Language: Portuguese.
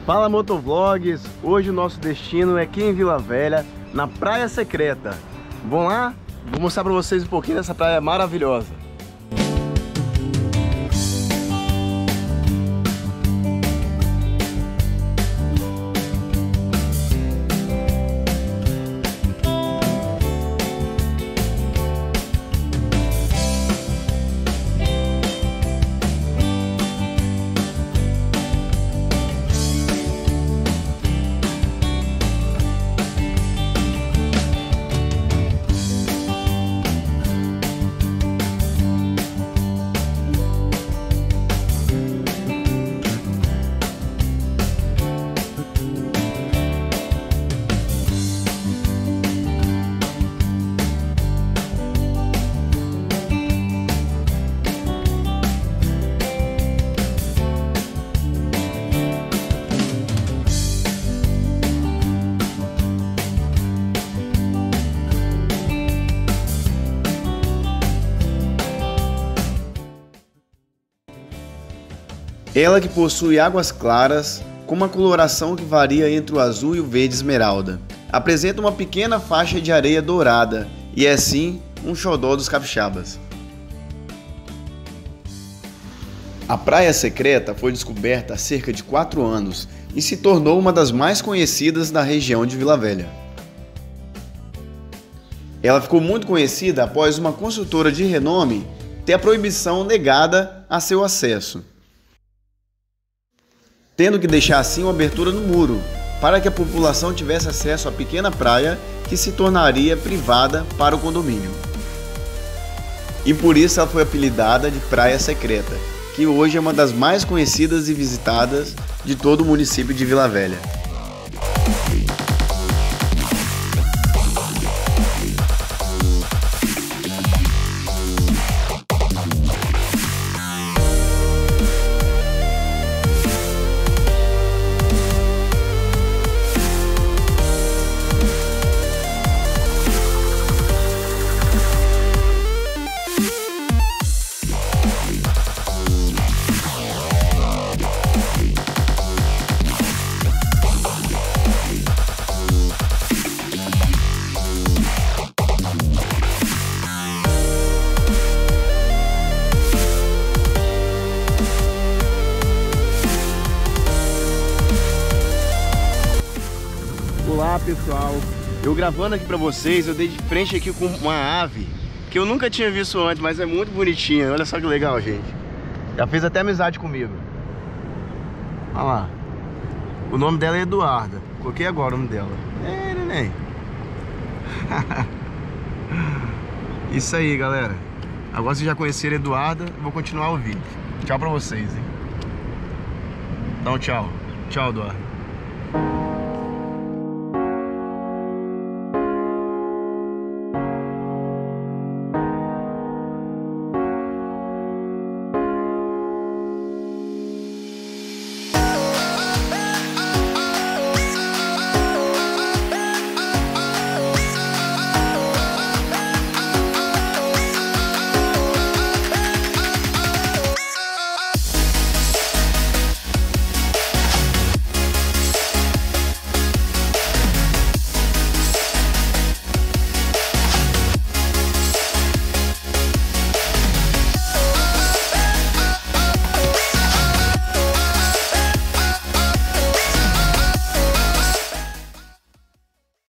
Fala Motovlogs, hoje o nosso destino é aqui em Vila Velha, na Praia Secreta. Vamos lá? Vou mostrar pra vocês um pouquinho dessa praia maravilhosa. Ela que possui águas claras, com uma coloração que varia entre o azul e o verde esmeralda. Apresenta uma pequena faixa de areia dourada e é sim um xodó dos capixabas. A Praia Secreta foi descoberta há cerca de 4 anos e se tornou uma das mais conhecidas da região de Vila Velha. Ela ficou muito conhecida após uma construtora de renome ter a proibição negada a seu acesso, tendo que deixar assim uma abertura no muro, para que a população tivesse acesso à pequena praia que se tornaria privada para o condomínio. E por isso ela foi apelidada de Praia Secreta, que hoje é uma das mais conhecidas e visitadas de todo o município de Vila Velha. Olá pessoal, eu gravando aqui pra vocês, eu dei de frente aqui com uma ave que eu nunca tinha visto antes, mas é muito bonitinha. Olha só que legal, gente. Já fez até amizade comigo. Olha lá. O nome dela é Eduarda. Coloquei agora o nome dela. É, neném. Isso aí, galera. Agora vocês já conheceram a Eduarda, eu vou continuar o vídeo. Tchau pra vocês, hein. Então tchau. Tchau, Eduarda.